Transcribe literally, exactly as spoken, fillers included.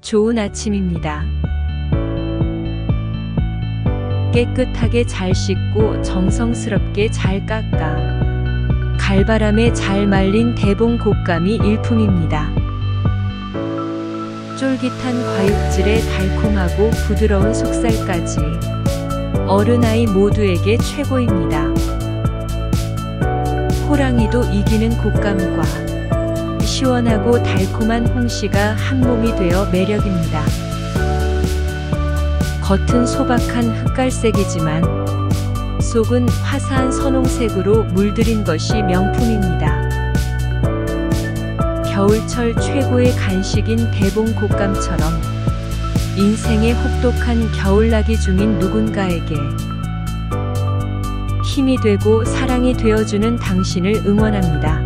좋은 아침입니다. 깨끗하게 잘 씻고 정성스럽게 잘 깎아 갈바람에 잘 말린 대봉 곶감이 일품입니다. 쫄깃한 과육질에 달콤하고 부드러운 속살까지 어른아이 모두에게 최고입니다. 호랑이도 이기는 곶감과 시원하고 달콤한 홍시가 한몸이 되어 매력입니다. 겉은 소박한 흑갈색이지만 속은 화사한 선홍색으로 물들인 것이 명품입니다. 겨울철 최고의 간식인 대봉 곶감처럼 인생의 혹독한 겨울나기 중인 누군가에게 힘이 되고 사랑이 되어주는 당신을 응원합니다.